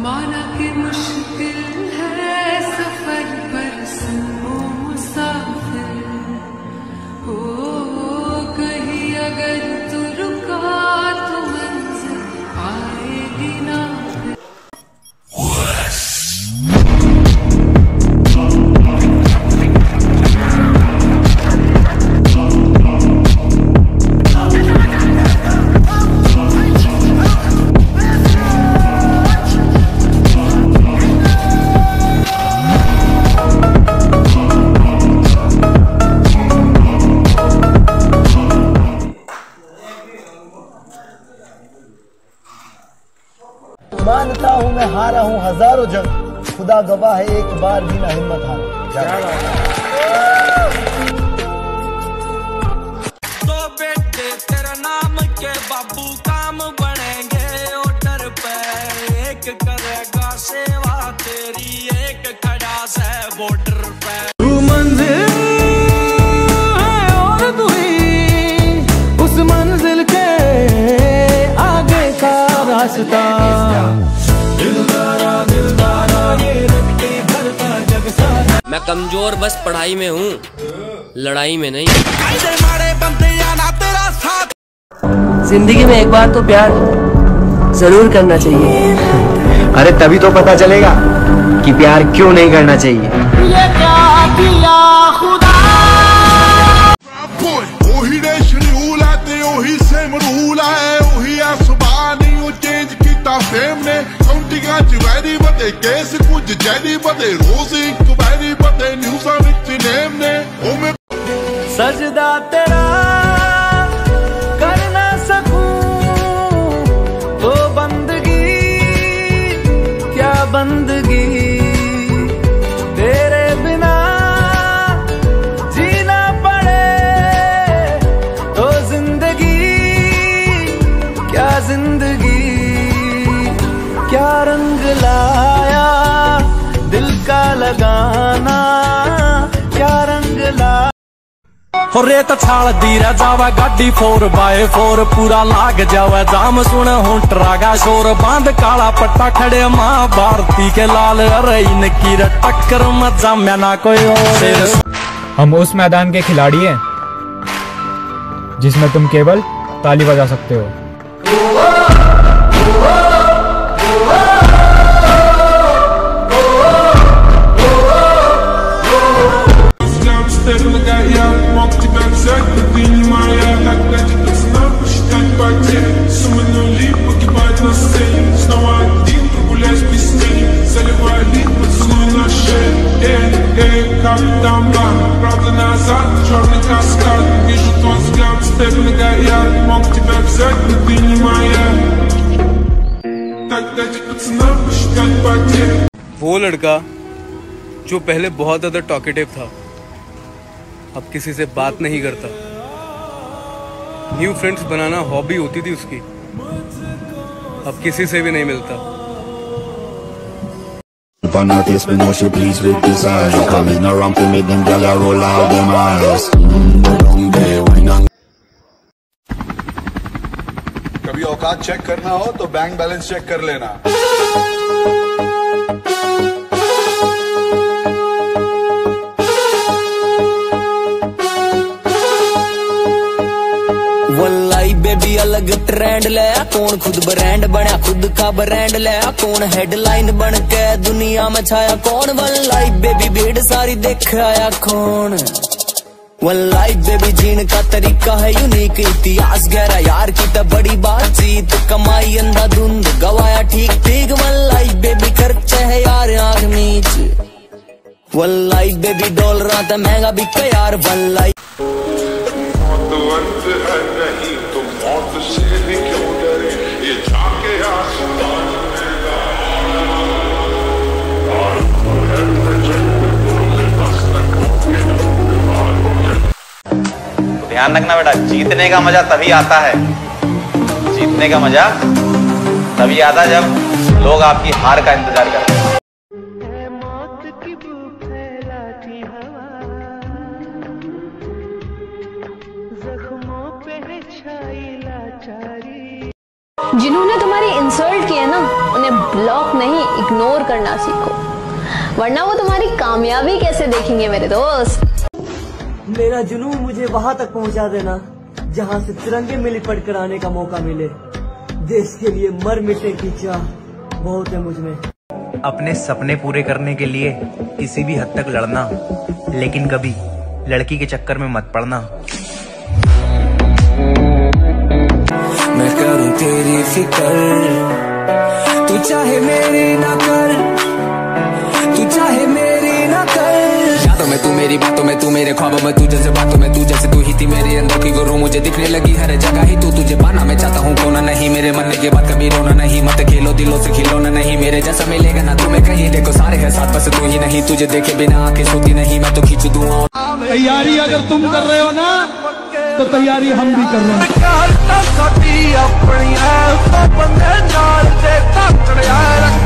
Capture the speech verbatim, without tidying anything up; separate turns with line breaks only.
माना कि मुश्किल है सफर पर सुनो मुसाफिर हो, कहीं अगर तू रुका तो मंजिल आएगी ना।
मानता हूँ मैं हारा हूँ हजारों जंग, खुदा गवाह है एक बार भी ना हिम्मत हारा।
तो बेटे तेरा नाम के बाबू काम बनेंगे ऑर्डर पे, एक करेगा सेवा तेरी एक खड़ा से बॉर्डर पे। तू मंजिल है और तू ही उस मंजिल के आगे का रास्ता।
मैं कमजोर बस पढ़ाई में हूँ, लड़ाई में नहीं।
जिंदगी में एक बार तो प्यार जरूर करना चाहिए।
अरे तभी तो पता चलेगा कि प्यार क्यों नहीं करना चाहिए।
ये क्या किया खुदा।
ओही देश रूल है ते ओही सेम रूल है, ओही आसमान ही वो चेंज किया सेम ने। काउंटिंगां च वैरी बदे केस कुछ जैदी बदे रोज एक वैरी बदे न्यूज़ां विच नेम ने। ओ मैं
सजदा तेरा कर ना सकूं तो बंदगी क्या बंदगी, तेरे बिना जीना पड़े तो जिंदगी क्या जिंदगी। क्या रंग लाया दिल का लगाना, क्या रंग लाया। हो रेत छाल दी रह जावा गाड़ी फोर बाय फोर, पूरा लाग जावा जाम सुन हूं ट्रागा शोर। बांध काला पट्टा खड़े माँ भारती के लाल, अरे इनकी टक्कर मत जाम्या ना कोई और।
हम उस मैदान के खिलाड़ी हैं जिसमें तुम केवल ताली बजा सकते हो।
Правда назад, черный каскад. Вижу твой взгляд, стебли горят. Мог тебя взять, но ты не моя. Так дайте пацанам посчитать потери.
वो लड़का जो पहले बहुत ज्यादा टॉकेटिव था, अब किसी से बात नहीं करता। न्यू फ्रेंड्स बनाना हॉबी होती थी उसकी, अब किसी से भी नहीं मिलता।
If I notice me know she pleased with design, coming around to make them gyal a roll out them eyes. Go down there, why not?
कभी औकात चेक करना हो तो बैंक बैलेंस चेक कर लेना।
वल्लाई बेबी अलग ट्रेंड ले, कौन खुद ब्रांड बना खुद का ब्रांड ले, कौन हेडलाइन बन के दुनिया में छाया कौन। वल्लाई बेबी भीड़ सारी देख आया कौन। वल्लाई बेबी जीन का तरीका है यूनिक, इतिहास गहरा यार की तो बड़ी बातचीत, कमाई अंधाधुंध गवाया ठीक ठीक। वल्लाई बेबी खर्चे है यार आंख मीच, वल्लाई बेबी डॉलर तो महंगा बिका यार। वल्लाई
नहीं तो मौत से भी क्यों डरे, ये जाके आसमान में
ध्यान रखना बेटा, जीतने का मजा तभी आता है, जीतने का मजा तभी आता है जब लोग आपकी हार का इंतजार करते हैं।
जिन्होंने तुम्हारी इंसल्ट की है ना, उन्हें ब्लॉक नहीं इग्नोर करना सीखो, वरना वो तुम्हारी कामयाबी कैसे देखेंगे मेरे दोस्त।
मेरा जुनून मुझे वहां तक पहुंचा देना जहां से तिरंगे में लिपट कर आने का मौका मिले। देश के लिए मर मिटने की चाह बहुत है मुझ में।
अपने सपने पूरे करने के लिए किसी भी हद तक लड़ना, लेकिन कभी लड़की के चक्कर में मत पड़ना।
मैं करूं तेरी फिक्र, तू चाहे मेरी ना कर, तू चाहे मेरी ना कर। यादों में तू मेरी बातों में तू मेरे ख्वाबों में तू जैसे बातों में तू जैसे तू ही थी मेरे अंदर की गुरु। मुझे दिखने लगी हर जगह ही तू, तुझे पाना मैं चाहता हूँ खोना नहीं। मेरे मरने के बाद कभी रोना नहीं, मत खेलो दिलों से खिलौना नहीं। मेरे जैसा मिलेगा ना तुम्हें कहीं, देखो सारे हैं साथ बस तू ही नहीं। तुझे देखे बिना आंखें सोती नहीं, मैं तो खींच दूंगा।
तैयारी अगर तुम कर रहे हो ना तो तैयारी हम भी कर रहे हैं।